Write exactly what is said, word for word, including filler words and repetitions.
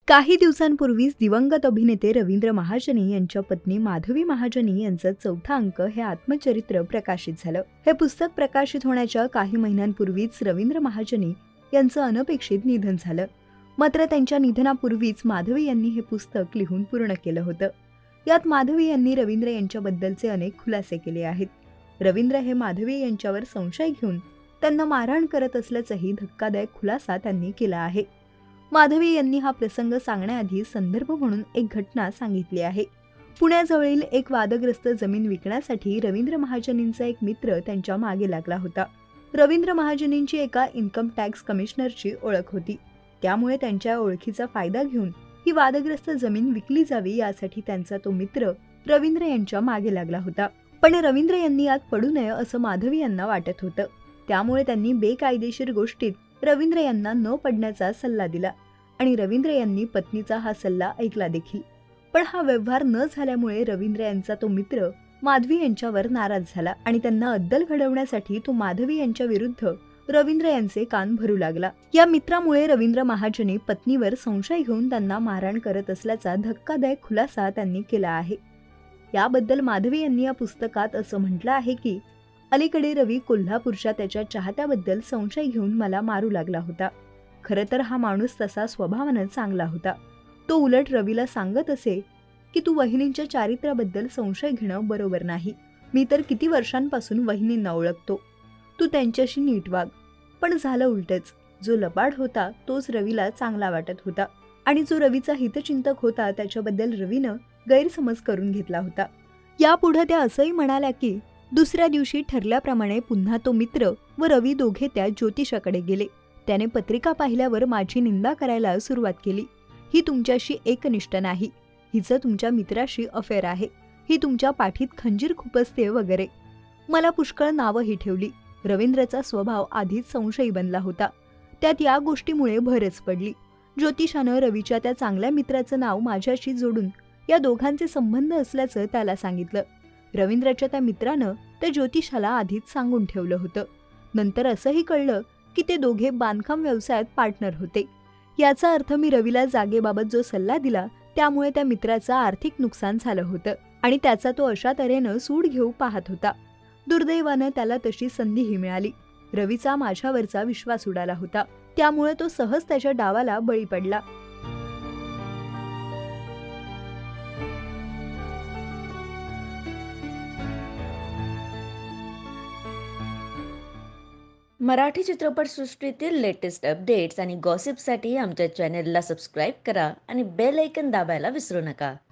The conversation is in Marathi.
काही दिवसांपूर्वीच दिवंगत अभिनेते रवींद्र महाजनी यांच्या पत्नी माधवी महाजनी यांचं चौथा अंक हे आत्मचरित्र प्रकाशित झालं। हे पुस्तक प्रकाशित होण्याच्या काही महिन्यांपूर्वीच रवींद्र महाजनी यांचं अनपेक्षित निधन झालं। मात्र त्यांच्या निधनापूर्वीच माधवी यांनी हे पुस्तक लिहून पूर्ण केलं होतं। यात माधवी यांनी रवींद्र यांच्याबद्दलचे अनेक खुलासे केले आहेत। रवींद्र हे माधवी यांच्यावर संशय घेऊन त्यांना मारहाण करत असल्याचाही धक्कादायक खुलासा त्यांनी केला आहे। माधवी यांनी हा प्रसंग सांगण्याआधी संदर्भ म्हणून एक घटना सांगितली आहे। पुण्याजवळील एक वादग्रस्त जमीन विकण्यासाठी रवींद्र महाजनींचा एक मित्र त्यांच्या मागे लागला होता। रवींद्र महाजनींची एका इन्कम टॅक्स कमिशनरची ओळख होती, त्यामुळे त्यांच्या ओळखीचा फायदा घेऊन ही वादग्रस्त जमीन विकली जावी यासाठी त्यांचा तो मित्र रवींद्र यांच्या मागे लागला होता। पण रवींद्र यांनी यात पडू नये असं माधवी यांना वाटत होतं, त्यामुळे त्यांनी बेकायदेशीर गोष्टीत रवींद्र यांना न पडण्याचा सल्ला दिला आणि रवींद्र यांनी पत्नीचा हा सल्ला ऐकला देखील। पण हा व्यवहार न झाल्यामुळे रवींद्र यांचा तो मित्र माधवी यांच्यावर नाराज झाला आणि त्यांना अद्दल घडवण्यासाठी तो माधवी यांच्या विरुद्ध रवींद्र यांचे कान भरू लागला। या मित्रामुळे रवींद्र महाजनी पत्नीवर संशय घेऊन त्यांना मारहाण करत असल्याचा धक्कादायक खुलासा त्यांनी केला आहे। याबद्दल माधवी यांनी या पुस्तकात असं म्हटलं आहे की अलीकडे रवी कोल्हापूरच्या त्याच्या चाहत्याबद्दल संशय घेऊन मला मारू लागला होता। खरं तर हा माणूस तसा स्वभावानं चांगला होता। तो उलट रवीला सांगत असे की तू वहिनींच्या चारित्र्याबद्दल संशय घेणं बरोबर नाही। मी तर किती वर्षांपासून वहिनींना ओळखतो, तू त्यांच्याशी नीट वाग। पण झालं उलटच, जो लबाड होता तोच रवीला चांगला वाटत होता आणि जो रवीचा हितचिंतक होता त्याच्याबद्दल रवीनं गैरसमज करून घेतला होता। यापुढे त्या असंही म्हणाल्या की दुसऱ्या दिवशी ठरल्याप्रमाणे पुन्हा तो मित्र व रवी दोघे त्या ज्योतिषाकडे गेले। त्याने पत्रिका पाहिल्यावर माझी निंदा करायला सुरुवात केली। ही तुमच्याशी एकनिष्ठ नाही, हिचं तुमच्या मित्राशी अफेअर आहे, ही तुमच्या पाठीत खंजीर खुपसते वगैरे। मला पुष्कळ नावंही ठेवली। रवींद्रचा स्वभाव आधीच संशयी बनला होता, त्यात या गोष्टीमुळे भरच पडली। ज्योतिषानं रवीच्या त्या चांगल्या मित्राचं नाव माझ्याशी जोडून या दोघांचे संबंध असल्याचं त्याला सांगितलं। रवींद्रच्या त्या मित्रानं त्या ज्योतिषाला आधीच सांगून ठेवलं होतं। नंतर असंही कळलं की ते दोघे बांधकाम व्यवसायात पार्टनर होते। याचा अर्थ मी रवीला जागेबाबत जो सल्ला दिला त्यामुळे त्या मित्राचं आर्थिक नुकसान झालं होतं आणि त्याचा तो अशा तऱ्हेनं सूड घेऊ पाहत होता। दुर्दैवानं त्याला तशी संधीही मिळाली। रवीचा माझ्यावरचा विश्वास उडाला होता, त्यामुळे तो सहज त्याच्या डावाला बळी पडला। मराठी चित्रपटसृष्टीतील लेटेस्ट अपडेट्स आणि गॉसिपसाठी आमच्या चॅनेलला सबस्क्राईब करा आणि बेल आयकॉन दाबायला विसरू नका।